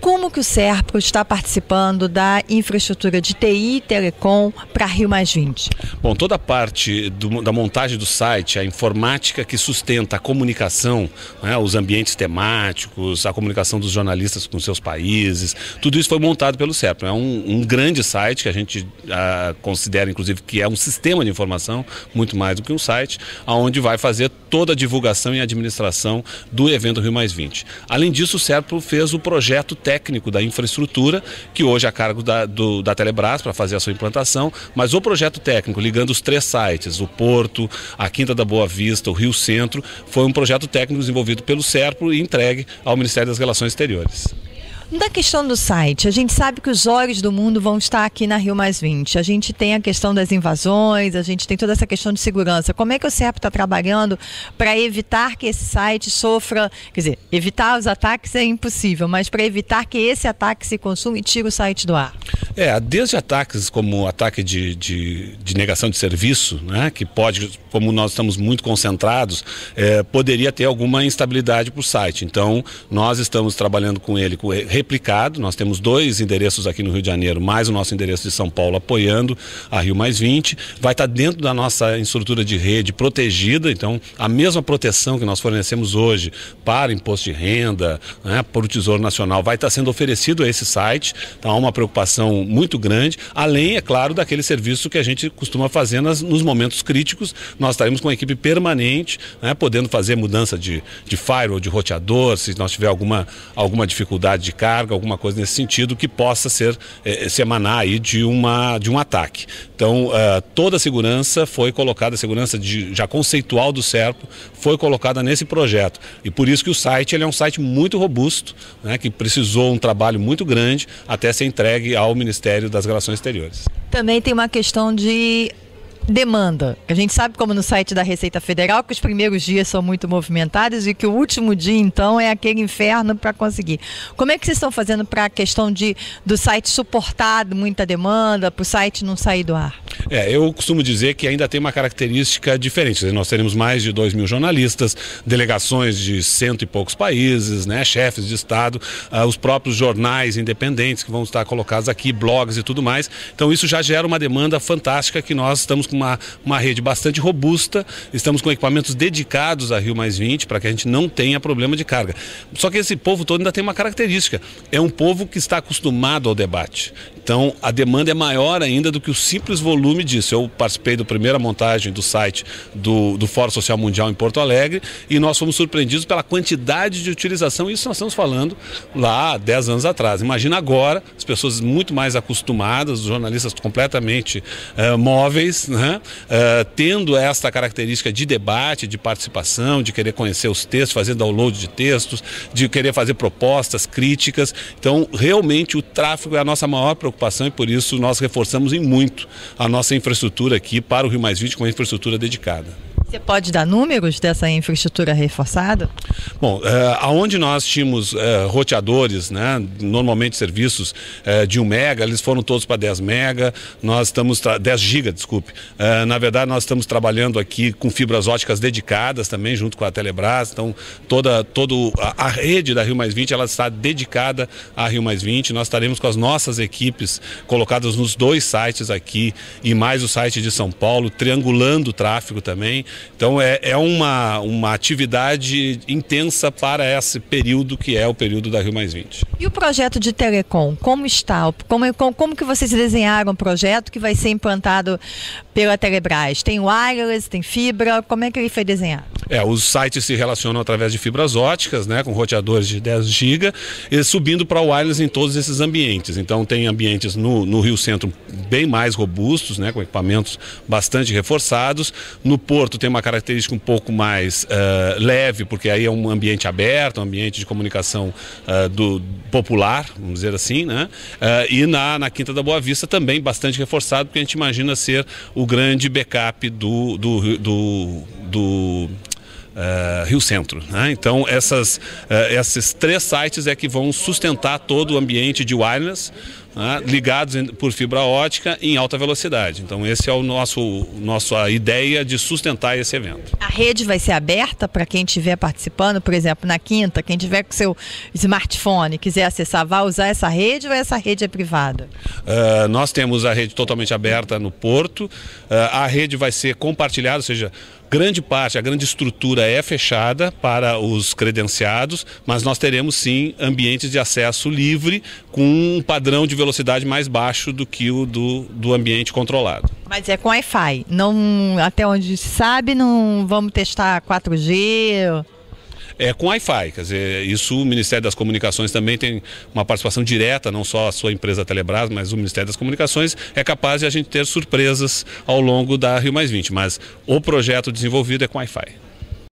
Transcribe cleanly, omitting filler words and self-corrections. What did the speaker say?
Como que o Serpro está participando da infraestrutura de TI e Telecom para Rio+20? Bom, toda a parte da montagem do site, a informática que sustenta a comunicação, né, os ambientes temáticos, a comunicação dos jornalistas com seus países, tudo isso foi montado pelo Serpro. É um grande site que a gente considera, inclusive, que é um sistema de informação, muito mais do que um site, onde vai fazer toda a divulgação e administração do evento Rio+20. Além disso, o Serpro fez o projeto técnico da infraestrutura, que hoje é a cargo da Telebrás para fazer a sua implantação, mas o projeto técnico ligando os 3 sites, o Porto, a Quinta da Boa Vista, o Rio Centro, foi um projeto técnico desenvolvido pelo Serpro e entregue ao Ministério das Relações Exteriores. Da questão do site, a gente sabe que os olhos do mundo vão estar aqui na Rio+20. A gente tem a questão das invasões, a gente tem toda essa questão de segurança. Como é que o Serpro está trabalhando para evitar que esse site sofra... Quer dizer, evitar os ataques é impossível, mas para evitar que esse ataque se consuma e tire o site do ar? Desde ataques como ataque de negação de serviço, né, que pode, como nós estamos muito concentrados, poderia ter alguma instabilidade para o site. Então, nós estamos trabalhando com ele replicado. Nós temos 2 endereços aqui no Rio de Janeiro, mais o nosso endereço de São Paulo apoiando a Rio+20. Vai estar dentro da nossa estrutura de rede protegida, então a mesma proteção que nós fornecemos hoje para imposto de renda, né, para o Tesouro Nacional, vai estar sendo oferecido a esse site. Então há uma preocupação muito grande, além, é claro, daquele serviço que a gente costuma fazer nos momentos críticos. Nós estaremos com uma equipe permanente, né, podendo fazer mudança de firewall, de roteador, se nós tiver alguma dificuldade de carga, alguma coisa nesse sentido que possa se emanar aí de um ataque. Então, toda a segurança foi colocada, a segurança já conceitual do Serpro foi colocada nesse projeto. E por isso que o site ele é um site muito robusto, né, que precisou um trabalho muito grande até ser entregue ao Ministério das Relações Exteriores. Também tem uma questão de demanda. A gente sabe, como no site da Receita Federal, que os primeiros dias são muito movimentados e que o último dia, então, é aquele inferno para conseguir. Como é que vocês estão fazendo para a questão do site suportar muita demanda, para o site não sair do ar? Eu costumo dizer que ainda tem uma característica diferente. Nós teremos mais de 2.000 jornalistas, delegações de 100 e poucos países, né, chefes de Estado, os próprios jornais independentes que vão estar colocados aqui, blogs e tudo mais. Então isso já gera uma demanda fantástica, que nós estamos com uma rede bastante robusta, estamos com equipamentos dedicados a Rio+20 para que a gente não tenha problema de carga. Só que esse povo todo ainda tem uma característica, é um povo que está acostumado ao debate. Então a demanda é maior ainda do que o simples volume disso. Eu participei da primeira montagem do site do Fórum Social Mundial em Porto Alegre e nós fomos surpreendidos pela quantidade de utilização. Isso nós estamos falando lá há 10 anos atrás. Imagina agora, as pessoas muito mais acostumadas, os jornalistas completamente móveis, né? Tendo esta característica de debate, de participação, de querer conhecer os textos, fazer download de textos, de querer fazer propostas, críticas. Então, realmente, o tráfego é a nossa maior preocupação e por isso nós reforçamos em muito a nossa infraestrutura aqui para o Rio+20 com a infraestrutura dedicada. Você pode dar números dessa infraestrutura reforçada? Bom, aonde nós tínhamos roteadores, né, normalmente serviços de 1 mega, eles foram todos para 10 mega, nós estamos 10 giga, desculpe. Na verdade, nós estamos trabalhando aqui com fibras óticas dedicadas também, junto com a Telebrás. Então, toda a rede da Rio+20, ela está dedicada a Rio+20. Nós estaremos com as nossas equipes colocadas nos 2 sites aqui e mais o site de São Paulo, triangulando o tráfego também. Então é uma atividade intensa para esse período que é o período da Rio+20. E o projeto de Telecom, como está? Como que vocês desenharam o projeto que vai ser implantado pela Telebrás? Tem wireless, tem fibra, como é que ele foi desenhado? Os sites se relacionam através de fibras óticas, né, com roteadores de 10 GB, e subindo para o wireless em todos esses ambientes. Então tem ambientes no Rio Centro bem mais robustos, né, com equipamentos bastante reforçados. No Porto tem uma característica um pouco mais leve, porque aí é um ambiente aberto, um ambiente de comunicação popular, vamos dizer assim, né? E na Quinta da Boa Vista também bastante reforçado, porque a gente imagina ser o grande backup Rio Centro, né? Então esses 3 sites é que vão sustentar todo o ambiente de wireless, né, ligados por fibra ótica em alta velocidade. Então esse é nossa ideia de sustentar esse evento. A rede vai ser aberta para quem estiver participando, por exemplo, na quinta, quem tiver com seu smartphone, quiser acessar, vai usar essa rede ou essa rede é privada? Nós temos a rede totalmente aberta no Porto, a rede vai ser compartilhada, ou seja, grande parte, a grande estrutura é fechada para os credenciados, mas nós teremos sim ambientes de acesso livre com um padrão de velocidade mais baixo do que o do ambiente controlado. Mas é com Wi-Fi, não, até onde se sabe, não vamos testar 4G... É com Wi-Fi, quer dizer, isso o Ministério das Comunicações também tem uma participação direta, não só a sua empresa Telebrás, mas o Ministério das Comunicações é capaz de a gente ter surpresas ao longo da Rio+20, mas o projeto desenvolvido é com Wi-Fi.